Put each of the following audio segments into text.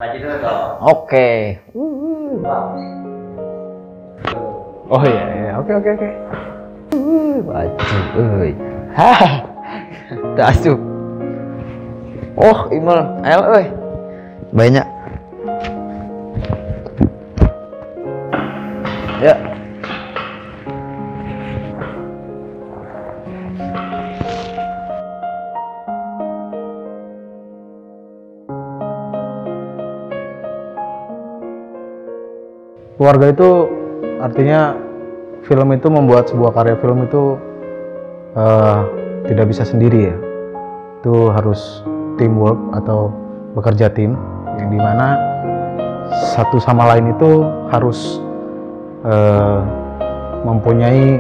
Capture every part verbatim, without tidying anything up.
Oke. Oh iya, iya. Oke, oke, oke. Baju, euy. Hah. Tasuk. Oh, imel, el euy. Banyak. Ya. Keluarga itu artinya film itu membuat sebuah karya film itu uh, tidak bisa sendiri ya. Itu harus teamwork atau bekerja tim yang dimana satu sama lain itu harus uh, mempunyai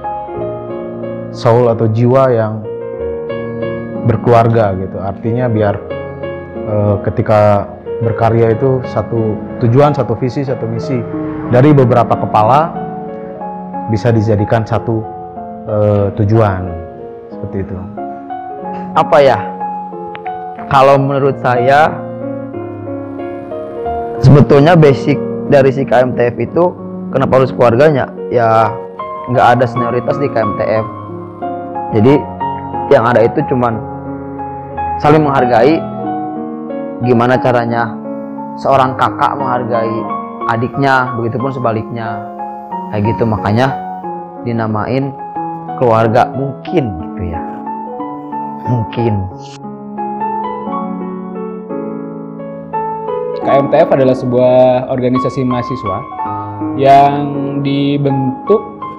soul atau jiwa yang berkeluarga gitu. Artinya biar uh, ketika berkarya itu satu tujuan, satu visi, satu misi dari beberapa kepala bisa dijadikan satu uh, tujuan seperti itu. Apa ya? Kalau menurut saya sebetulnya basic dari si K M T F itu kenapa harus keluarganya? Ya nggak ada senioritas di K M T F. Jadi yang ada itu cuman saling menghargai. Gimana caranya seorang kakak menghargai adiknya, begitupun sebaliknya. Kayak gitu, makanya dinamain keluarga mungkin gitu ya. Mungkin. K M T F adalah sebuah organisasi mahasiswa yang dibentuk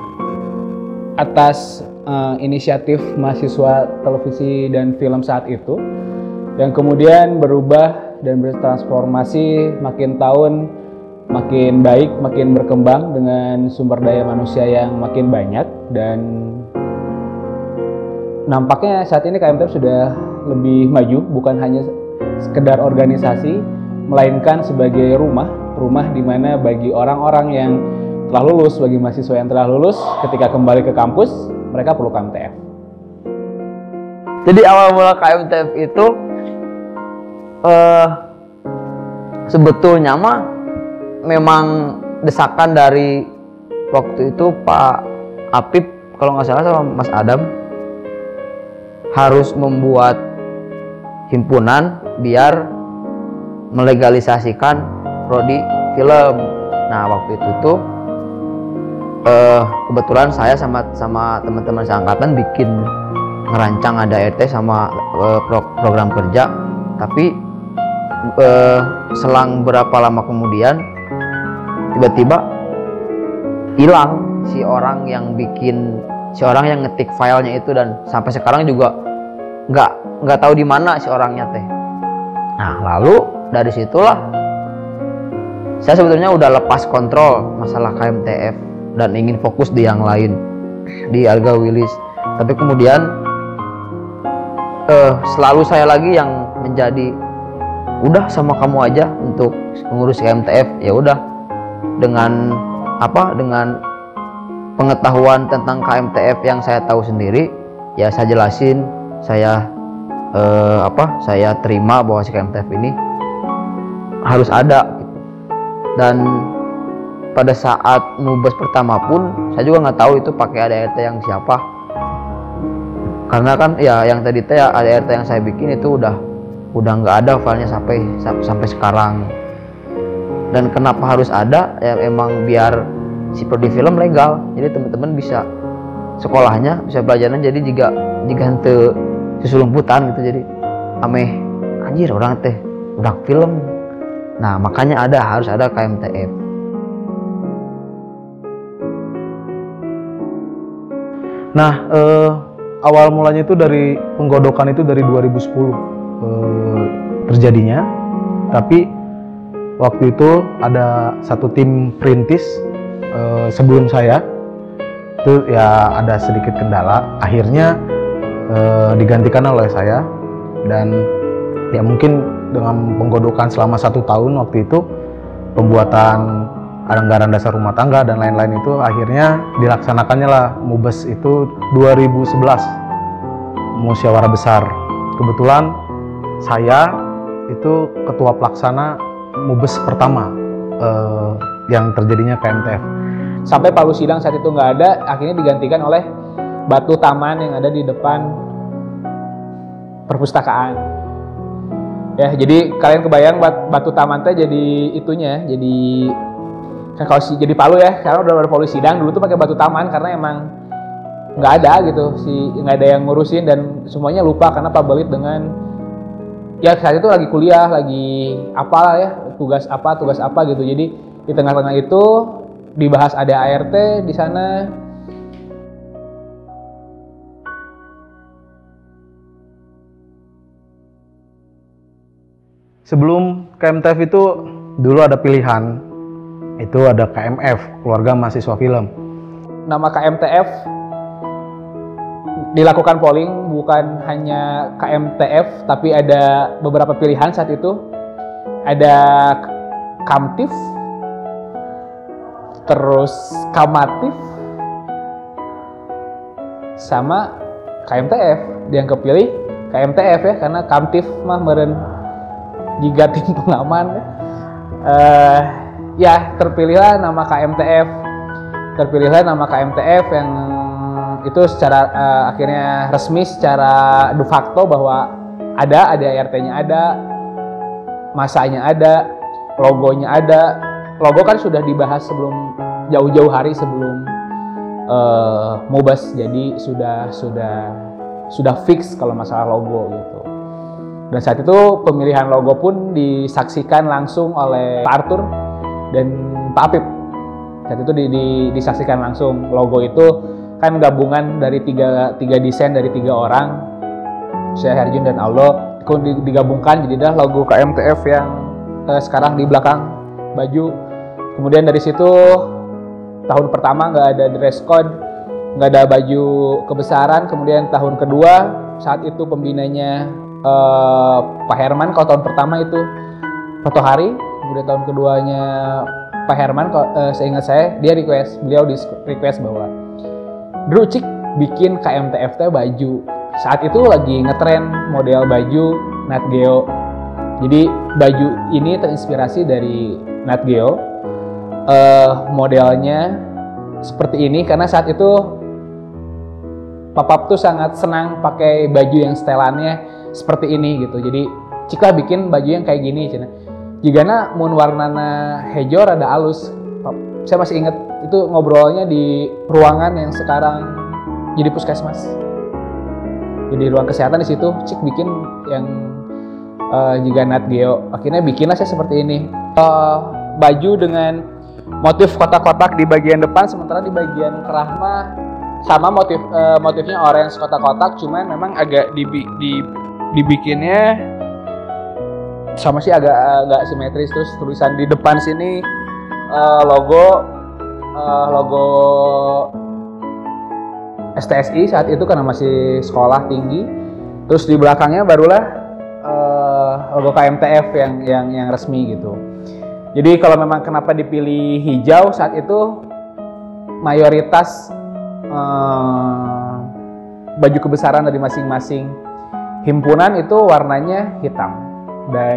atas uh, inisiatif mahasiswa televisi dan film saat itu, yang kemudian berubah dan bertransformasi makin tahun makin baik, makin berkembang dengan sumber daya manusia yang makin banyak, dan nampaknya saat ini K M T F sudah lebih maju, bukan hanya sekedar organisasi, melainkan sebagai rumah, rumah di mana bagi orang-orang yang telah lulus, bagi mahasiswa yang telah lulus, ketika kembali ke kampus, mereka perlu K M T F. Jadi awal mula K M T F itu uh, sebetulnya mah memang desakan dari waktu itu Pak Apip, kalau nggak salah, sama Mas Adam, harus membuat himpunan biar melegalisasikan prodi film. Nah waktu itu tuh uh, kebetulan saya sama sama teman-teman seangkatan bikin ngerancang ada A R T sama uh, pro program kerja, tapi uh, selang berapa lama kemudian tiba-tiba hilang si orang yang bikin, si orang yang ngetik filenya itu, dan sampai sekarang juga nggak nggak tahu di mana si orangnya teh. Nah lalu dari situlah saya sebetulnya udah lepas kontrol masalah K M T F dan ingin fokus di yang lain, di Alga Willis. Tapi kemudian eh, selalu saya lagi yang menjadi, udah sama kamu aja untuk mengurus K M T F. Ya udah, dengan apa dengan pengetahuan tentang K M T F yang saya tahu sendiri, ya saya jelasin, saya eh, apa saya terima bahwa si K M T F ini harus ada gitu. Dan pada saat mubes pertama pun saya juga nggak tahu itu pakai A D R T yang siapa, karena kan ya yang tadi teh A D R T yang saya bikin itu udah udah nggak ada filenya sampai sampai sekarang. Dan kenapa harus ada? Ya emang biar si prodi film legal, jadi teman-teman bisa sekolahnya, bisa belajarnya, jadi jika jika henteu susulumputan gitu, jadi ameh anjir orang teh udah film. Nah makanya ada, harus ada K M T F. Nah eh, awal mulanya itu dari penggodokan itu dari dua ribu sepuluh eh, terjadinya, tapi waktu itu ada satu tim perintis eh, sebelum saya itu ya ada sedikit kendala, akhirnya eh, digantikan oleh saya. Dan ya mungkin dengan penggodokan selama satu tahun waktu itu, pembuatan anggaran dasar rumah tangga dan lain-lain itu, akhirnya dilaksanakannya lah mubes itu dua ribu sebelas, musyawarah besar. Kebetulan saya itu ketua pelaksana Mubes pertama uh, yang terjadinya K M T F. Sampai palu sidang saat itu nggak ada, akhirnya digantikan oleh batu taman yang ada di depan perpustakaan. Ya, jadi kalian kebayang batu taman teh jadi itunya, jadi kan kalau si jadi palu ya, karena udah ada palu sidang dulu tuh pakai batu taman karena emang nggak ada gitu, si nggak ada yang ngurusin dan semuanya lupa karena Pak Belit dengan ya saat itu lagi kuliah, lagi apalah ya, tugas apa, tugas apa gitu. Jadi di tengah-tengah itu dibahas ada A R T di sana. Sebelum K M T F itu dulu ada pilihan, itu ada K M F, Keluarga Mahasiswa Film. Nama K M T F dilakukan polling bukan hanya K M T F, tapi ada beberapa pilihan saat itu. Ada Kamtif, terus Kamatif, sama K M T F. Yang kepilih K M T F ya, karena Kamtif mah meren jika tim pengaman. Uh, ya terpilihlah nama K M T F, terpilihlah nama K M T F yang itu secara uh, akhirnya resmi secara de facto bahwa ada, ada A R T-nya ada, masanya ada, logonya ada. Logo kan sudah dibahas sebelum jauh-jauh hari sebelum uh, Mubes, jadi sudah sudah sudah fix kalau masalah logo gitu. Dan saat itu pemilihan logo pun disaksikan langsung oleh Pak Arthur dan Pak Apip. Saat itu di, di, disaksikan langsung. Logo itu kan gabungan dari tiga, tiga desain dari tiga orang, saya, Herjun, dan Aldo, digabungkan jadilah logo K M T F yang eh, sekarang di belakang baju. Kemudian dari situ tahun pertama nggak ada dress code, nggak ada baju kebesaran. Kemudian tahun kedua saat itu pembinanya eh, Pak Herman. Kalau tahun pertama itu Foto Hari, kemudian tahun keduanya Pak Herman, eh, seingat saya dia request, beliau di request bahwa Dru Cik bikin K M T F T baju. Saat itu lagi ngetren model baju Nat Geo. Jadi baju ini terinspirasi dari Nat Geo. Uh, modelnya seperti ini karena saat itu Papap tuh sangat senang pakai baju yang setelannya seperti ini gitu. Jadi Cik lah bikin baju yang kayak gini. Jigana mun warnana hejo rada alus. Saya masih ingat itu ngobrolnya di ruangan yang sekarang jadi puskesmas. Jadi ruang kesehatan di situ, Cik bikin yang uh, juga Nat Geo. Akhirnya bikinlah saya seperti ini. Uh, baju dengan motif kotak-kotak di bagian depan, sementara di bagian kerah mah sama motif uh, motifnya orange kotak-kotak, cuman memang agak dibi di, dibikinnya sama sih agak agak simetris. Terus tulisan di depan sini uh, logo uh, logo S T S I saat itu karena masih sekolah tinggi. Terus di belakangnya barulah uh, logo K M T F yang yang yang resmi gitu. Jadi kalau memang kenapa dipilih hijau saat itu mayoritas uh, baju kebesaran dari masing-masing himpunan itu warnanya hitam dan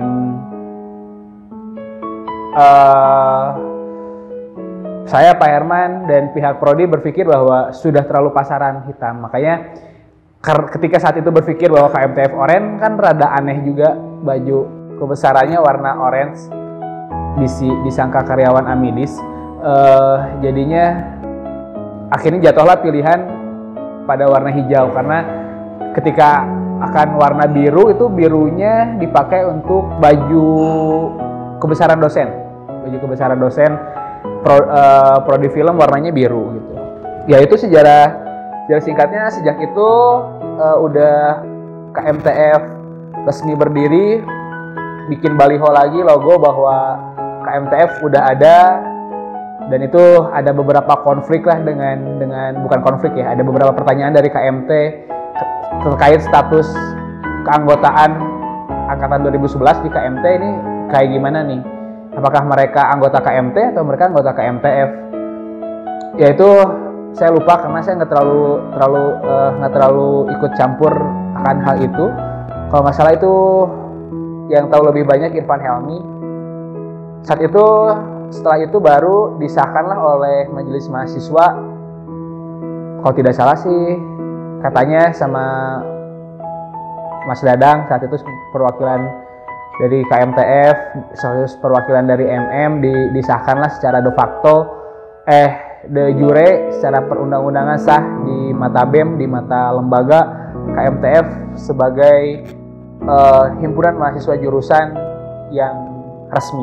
uh, saya, Pak Herman, dan pihak Prodi berpikir bahwa sudah terlalu pasaran hitam. Makanya ketika saat itu berpikir bahwa K M T F orange kan rada aneh juga baju kebesarannya warna orange, disi, disangka karyawan Amidis. Uh, jadinya akhirnya jatuhlah pilihan pada warna hijau karena ketika akan warna biru itu birunya dipakai untuk baju kebesaran dosen. Baju kebesaran dosen Pro, uh, prodi film warnanya biru gitu. Ya itu sejarah sejarah singkatnya. Sejak itu uh, udah K M T F resmi berdiri, bikin baliho lagi logo bahwa K M T F udah ada, dan itu ada beberapa konflik lah dengan dengan bukan konflik ya, ada beberapa pertanyaan dari K M T terkait status keanggotaan angkatan dua ribu sebelas di K M T ini kayak gimana nih? Apakah mereka anggota K M T atau mereka anggota K M T F? Ya itu saya lupa karena saya nggak terlalu terlalu nggak uh, terlalu ikut campur akan hal itu. Kalau nggak salah itu yang tahu lebih banyak Irfan Helmi. Saat itu, setelah itu baru disahkanlah oleh majelis mahasiswa. Kalau tidak salah sih, katanya sama Mas Dadang saat itu perwakilan dari K M T F, sekaligus perwakilan dari M M di, disahkanlah secara de facto, eh de jure secara perundang-undangan sah di mata B E M, di mata lembaga K M T F sebagai uh, himpunan mahasiswa jurusan yang resmi.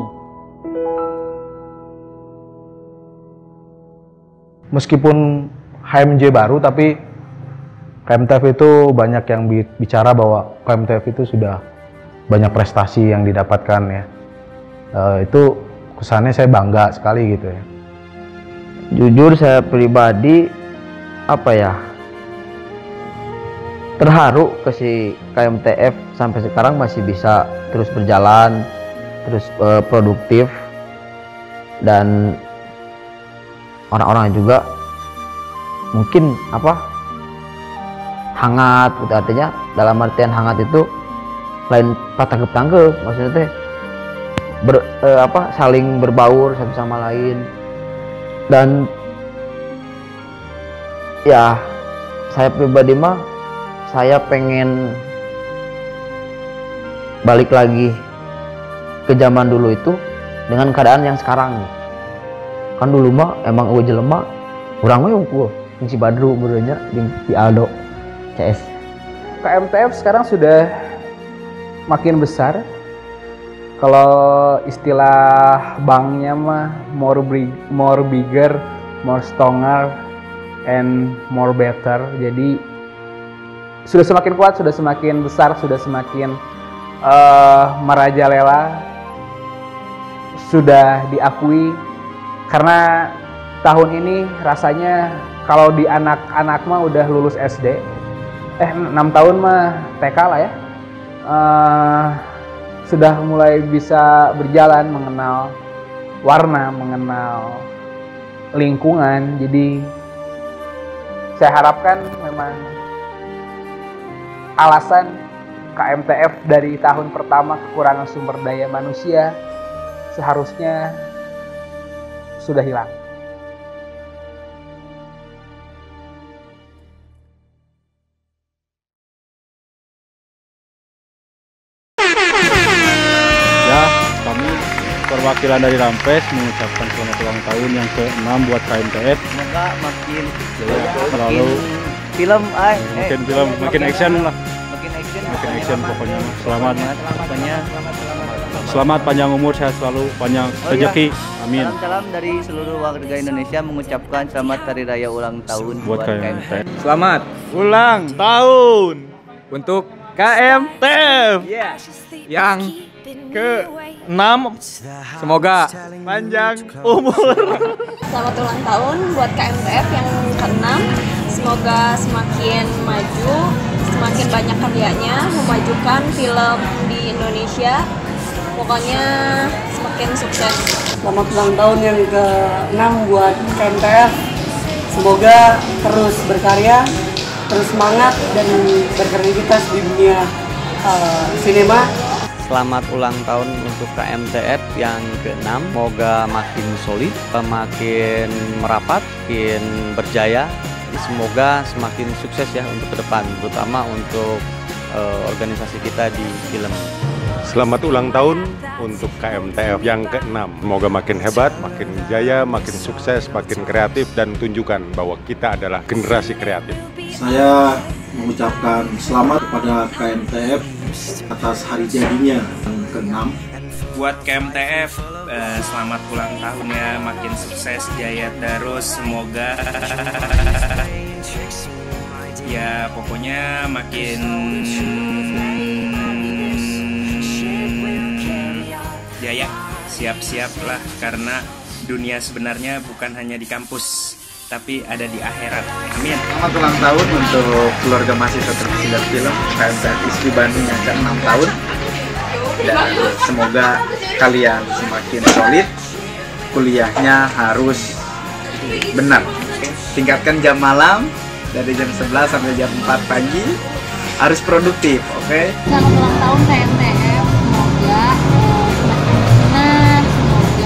Meskipun H M J baru, tapi K M T F itu banyak yang bicara bahwa K M T F itu sudah banyak prestasi yang didapatkan ya. E, itu kesannya saya bangga sekali gitu ya. Jujur saya pribadi apa ya, terharu ke si K M T F sampai sekarang masih bisa terus berjalan, terus e, produktif, dan orang-orang juga mungkin apa hangat gitu. Artinya dalam artian hangat itu lain patah tangkep, maksudnya teh ber, eh, apa saling berbaur satu sama lain. Dan ya saya pribadi mah saya pengen balik lagi ke zaman dulu itu dengan keadaan yang sekarang. Kan dulu mah emang eueuh jelema urang mah unggul si Badru benernya di Aldo C S. K M T F sekarang sudah makin besar. Kalau istilah banknya mah more big, more bigger, more stronger, and more better. Jadi sudah semakin kuat, sudah semakin besar, sudah semakin uh, merajalela, sudah diakui. Karena tahun ini rasanya kalau di anak-anak mah udah lulus S D, eh enam tahun mah T K lah ya. Uh, sudah mulai bisa berjalan, mengenal warna, mengenal lingkungan. Jadi saya harapkan memang alasan K M T F dari tahun pertama kekurangan sumber daya manusia seharusnya sudah hilang. Perwakilan dari Rampes mengucapkan selamat ulang tahun yang ke enam buat K M T F. Semoga makin selalu film, ay, makin eh, film, makin action lah. Makin action, Makin action pokoknya. Selamat. Pokoknya Selamat panjang umur, sehat selalu, panjang rezeki. Amin. Salam-salam dari seluruh warga Indonesia mengucapkan selamat hari raya ulang tahun Buat buat K K M M T T F. F. Selamat ulang tahun untuk K M T F yang ke enam. Semoga panjang umur. Selamat ulang tahun buat K M T F yang keenam. Semoga semakin maju, semakin banyak karyanya, memajukan film di Indonesia. Pokoknya semakin sukses. Selamat ulang tahun yang ke enam buat K M T F. Semoga terus berkarya, terus semangat dan berkreativitas di dunia uh, sinema. Selamat ulang tahun untuk K M T F yang keenam. Semoga makin solid, makin merapat, makin berjaya. Semoga semakin sukses ya untuk ke depan, terutama untuk uh, organisasi kita di film. Selamat ulang tahun untuk K M T F yang keenam. Semoga makin hebat, makin jaya, makin sukses, makin kreatif, dan tunjukkan bahwa kita adalah generasi kreatif. Saya mengucapkan selamat kepada K M T F atas hari jadinya yang keenam. Buat K M T F, eh, selamat ulang tahunnya, makin sukses, jaya terus, semoga ya pokoknya makin jaya, siap-siaplah karena dunia sebenarnya bukan hanya di kampus, tapi ada di akhirat. Amin. Selamat ulang tahun untuk keluarga mahasiswa televisi dan film K M T F I S P I Bandung yang ke enam tahun. Dan semoga kalian semakin solid, kuliahnya harus benar. Tingkatkan jam malam dari jam sebelas sampai jam empat pagi, harus produktif, oke? Okay? Selamat ulang tahun K M T F. Semoga uh, semakin berkenan, semoga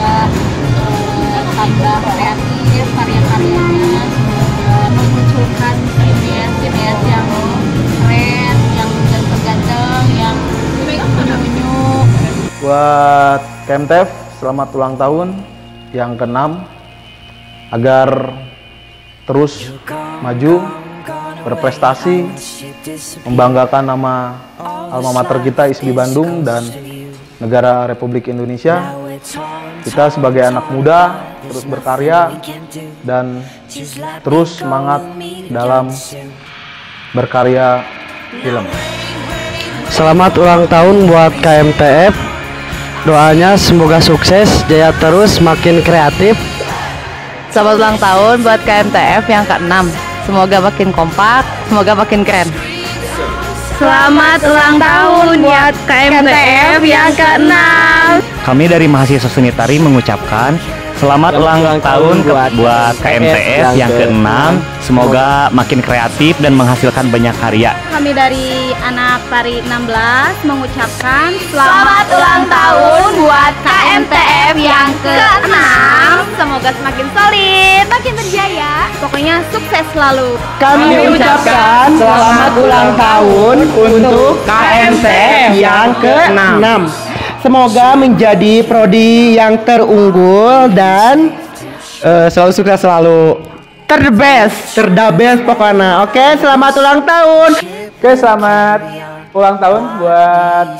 buat K M T F, selamat ulang tahun yang keenam, agar terus maju, berprestasi, membanggakan nama alma mater kita I S B I Bandung dan negara Republik Indonesia. Kita sebagai anak muda terus berkarya dan terus semangat dalam berkarya film. Selamat ulang tahun buat K M T F. Doanya semoga sukses, jaya terus, makin kreatif. Selamat ulang tahun buat K M T F yang keenam. Semoga makin kompak, semoga makin keren. Selamat ulang tahun buat K M T F yang keenam. Kami dari mahasiswa seni tari mengucapkan selamat ulang tahun buat, buat K M T F yang keenam. Semoga makin kreatif dan menghasilkan banyak karya. Kami dari anak tari enam belas mengucapkan selamat ulang tahun buat K M T F yang keenam. Semoga semakin solid, makin berjaya. Pokoknya sukses selalu. Kami ucapkan selamat ulang tahun untuk K M T F yang keenam. Semoga menjadi prodi yang terunggul dan uh, selalu sukses, selalu terbest, terdabes pokoknya. Oke, selamat ulang tahun. Oke, selamat ulang tahun buat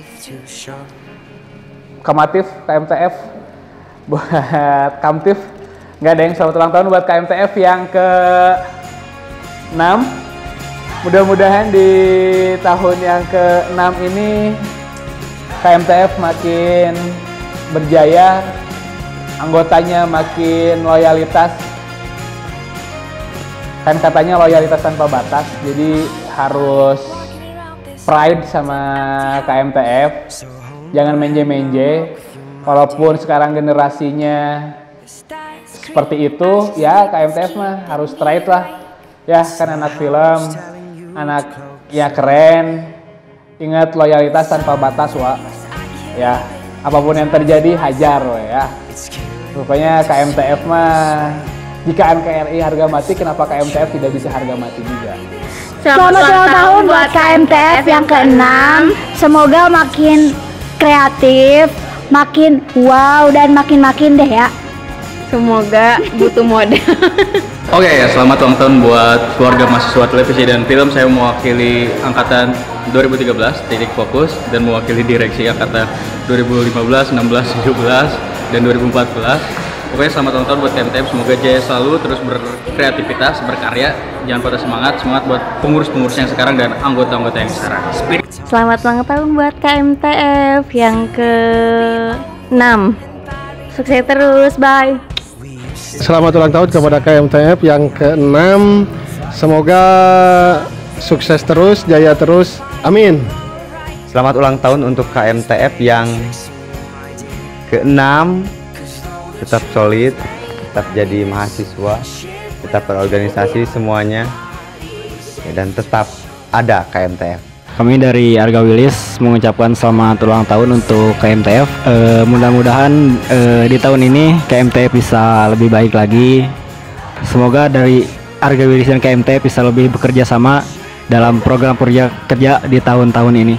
Kamatif, K M T F, buat Kamtif. Nggak ada yang selamat ulang tahun buat K M T F yang ke enam. Mudah-mudahan di tahun yang ke enam ini K M T F makin berjaya, anggotanya makin loyalitas. Kan katanya loyalitas tanpa batas, jadi harus pride sama K M T F. Jangan menje-menje. Walaupun sekarang generasinya seperti itu, ya K M T F mah harus straight lah. Ya kan anak film, anak ya keren. Ingat loyalitas tanpa batas, wa. Ya, apapun yang terjadi hajar, wa, ya. Pokoknya K M T F mah jika N K R I harga mati, kenapa K M T F tidak bisa harga mati juga? Selamat ulang tahun buat K M T F yang keenam. Semoga makin kreatif, makin wow dan makin-makin deh ya. Semoga butuh model. Oke, okay, selamat ulang tahun buat keluarga mahasiswa televisi dan film. Saya mewakili angkatan dua ribu tiga belas titik fokus dan mewakili direksi angkatan dua ribu lima belas, enam belas, tujuh belas dan dua ribu empat belas. Pokoknya selamat ulang tahun buat K M T F. Semoga jaya selalu, terus berkreativitas, berkarya. Jangan patah semangat. Semangat buat pengurus-pengurus yang sekarang dan anggota-anggota yang sekarang. Spirit. Selamat ulang tahun buat K M T F yang ke enam. Sukses terus, bye. Selamat ulang tahun kepada K M T F yang keenam. Semoga sukses terus, jaya terus. Amin. Selamat ulang tahun untuk K M T F yang keenam. Tetap solid, tetap jadi mahasiswa, tetap berorganisasi semuanya, dan tetap ada K M T F. Kami dari Arga Wilis mengucapkan selamat ulang tahun untuk K M T F. E, mudah-mudahan e, di tahun ini K M T F bisa lebih baik lagi. Semoga dari Arga Wilis dan K M T F bisa lebih bekerja sama dalam program kerja kerja di tahun-tahun ini.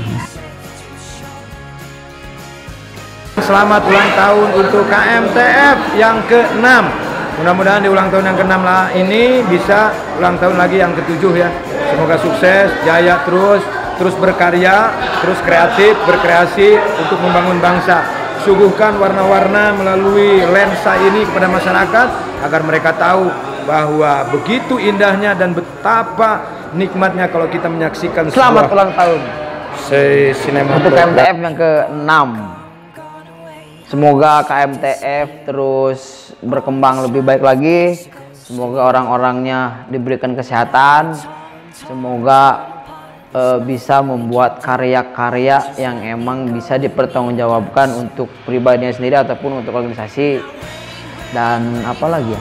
Selamat ulang tahun untuk K M T F yang keenam. Mudah-mudahan di ulang tahun yang keenam lah ini bisa ulang tahun lagi yang ketujuh ya. Semoga sukses, jaya terus, terus berkarya, terus kreatif, berkreasi untuk membangun bangsa. Suguhkan warna-warna melalui lensa ini kepada masyarakat agar mereka tahu bahwa begitu indahnya dan betapa nikmatnya kalau kita menyaksikan. Selamat ulang tahun sinema untuk K M T F yang keenam. Semoga K M T F terus berkembang lebih baik lagi. Semoga orang-orangnya diberikan kesehatan. Semoga e, bisa membuat karya-karya yang emang bisa dipertanggungjawabkan untuk pribadinya sendiri ataupun untuk organisasi. Dan apa lagi ya?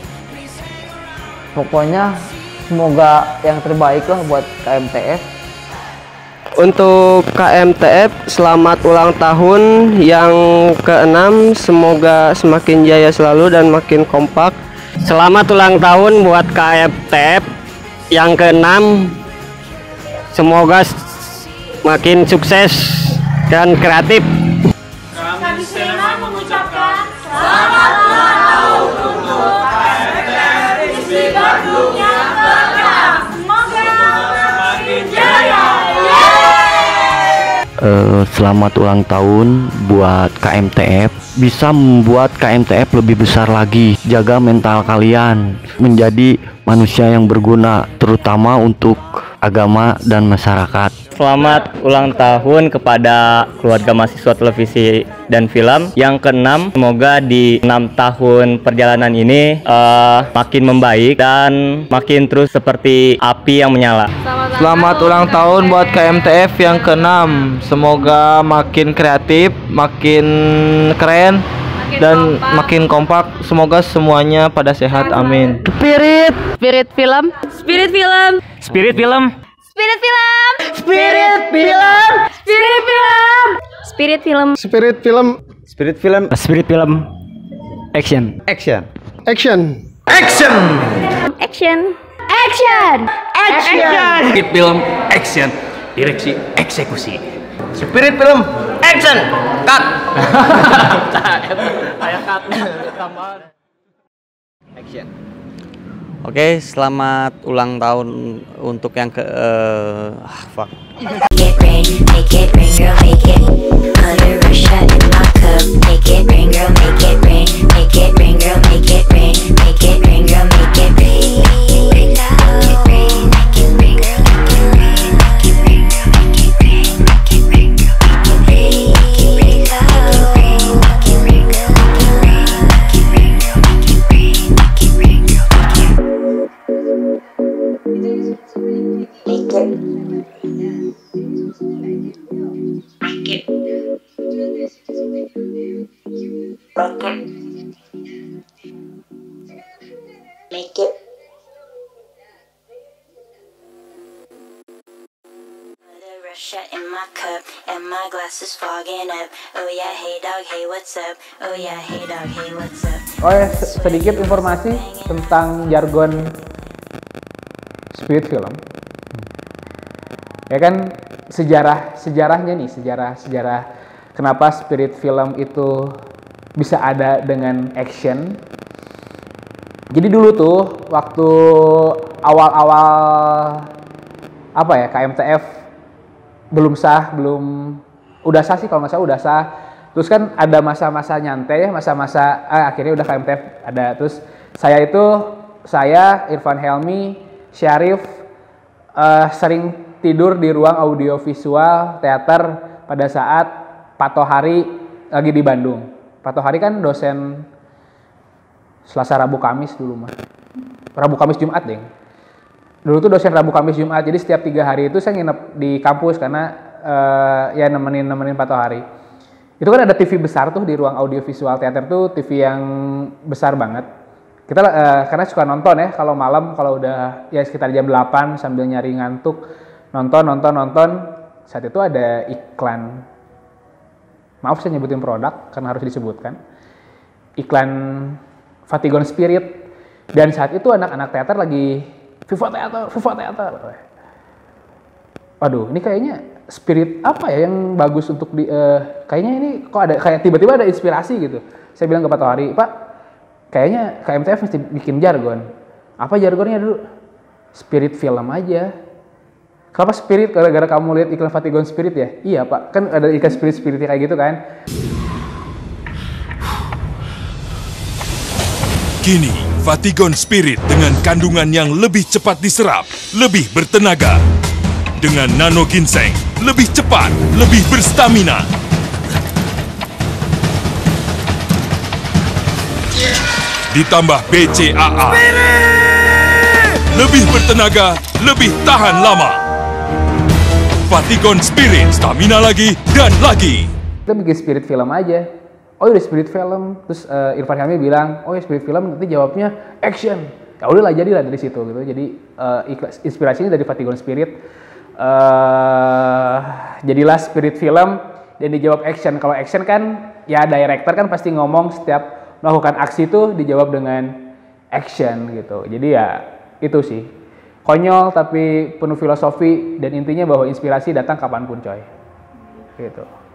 Pokoknya semoga yang terbaik lah buat K M T F. Untuk K M T F, selamat ulang tahun yang keenam. Semoga semakin jaya selalu dan makin kompak. Selamat ulang tahun buat K M T F yang keenam. Semoga makin sukses dan kreatif. mengucapkan selamat ulang tahun untuk K M T F I S I Bandung yang keenam. Semoga makin jaya. Uh, selamat ulang tahun buat K M T F, bisa membuat K M T F lebih besar lagi. Jaga mental kalian menjadi manusia yang berguna, terutama untuk agama dan masyarakat. Selamat ulang tahun kepada keluarga mahasiswa televisi dan film yang keenam. Semoga di enam tahun perjalanan ini uh, makin membaik dan makin terus seperti api yang menyala. Selamat ulang tahun buat K M T F yang keenam. Semoga makin kreatif, makin keren, dan makin kompak. Semoga semuanya pada sehat, amin. Spirit, Spirit film, Spirit film, Spirit film, Spirit film, Spirit film, Spirit film, Spirit film, Spirit film, Spirit film, Spirit film, action, action, action, action, action, action, action, Spirit film, action, direksi, eksekusi. Spirit film, action, cut. Action. Oke, selamat ulang tahun untuk yang ke uh, ah, fuck. Make it rain, make it rain, girl, make it. Put a Russia in my cup. Make it rain, girl, make it rain. Make it rain, girl, make it rain. Make it rain, girl, make it rain. Make it rain, make it rain, girl, make it rain. Make it rain, girl, make it rain. Make it rain, girl, make it rain. Make it rain, girl, make it rain. Make it rain, girl, make it rain. Make it rain, girl, make it rain. Make it rain, girl, make it. Make it. Make it. Make it. Put a Russia in my cup, and my glass is fogging up. Oh yeah, hey dog, hey what's up? Oh yeah, hey dog, hey what's up? Oh ya, sedikit informasi tentang jargon Spirit film. Ya kan, sejarah sejarahnya nih, sejarah sejarah kenapa Spirit film itu bisa ada dengan action. Jadi dulu tuh waktu awal-awal apa ya, K M T F belum sah, belum udah sah sih kalau nggak salah udah sah. Terus kan ada masa-masa nyantai, masa-masa eh, akhirnya udah K M T F ada. Terus saya itu saya Irfan Helmi, Syarif uh, sering tidur di ruang audiovisual teater pada saat Pak Tohari lagi di Bandung. Pak Tohari kan dosen Selasa, Rabu, Kamis dulu mah. Rabu, Kamis, Jumat deh. Dulu tuh dosen Rabu, Kamis, Jumat. Jadi setiap tiga hari itu saya nginep di kampus karena uh, ya nemenin nemenin Pak Tohari. Itu kan ada T V besar tuh di ruang audiovisual teater tuh, T V yang besar banget. Kita uh, karena suka nonton ya kalau malam, kalau udah ya sekitar jam delapan sambil nyari ngantuk, nonton nonton nonton. Saat itu ada iklan. Maaf saya nyebutin produk karena harus disebutkan. Iklan Fatigon Spirit, dan saat itu anak-anak teater lagi Viva Teater, Viva Teater. Waduh, ini kayaknya spirit apa ya yang bagus untuk di uh, kayaknya ini kok ada kayak tiba-tiba ada inspirasi gitu. Saya bilang ke Pak Tohari, "Pak, kayaknya K M T F mesti bikin jargon." Apa jargonnya dulu? Spirit film aja. Kenapa Spirit? Gara-gara kamu lihat iklan Fatigon Spirit ya? Iya Pak, kan ada iklan Spirit-Spirit kayak gitu kan. Kini, Fatigon Spirit dengan kandungan yang lebih cepat diserap, lebih bertenaga. Dengan nano ginseng, lebih cepat, lebih berstamina. Ditambah B C A A. Lebih bertenaga, lebih tahan lama. Fatigon Spirit, stamina lagi dan lagi. Kita bikin Spirit film aja. Oh udah Spirit film, terus uh, Irfan Helmi bilang, oh ya Spirit film, nanti jawabnya action. Ya udahlah jadilah dari situ gitu. Jadi uh, inspirasinya dari Fatigon Spirit, uh, jadilah Spirit film dan dijawab action. Kalau action kan, ya director kan pasti ngomong setiap melakukan aksi itu dijawab dengan action gitu. Jadi ya itu sih konyol tapi penuh filosofi dan intinya bahwa inspirasi datang kapanpun coy. Gitu.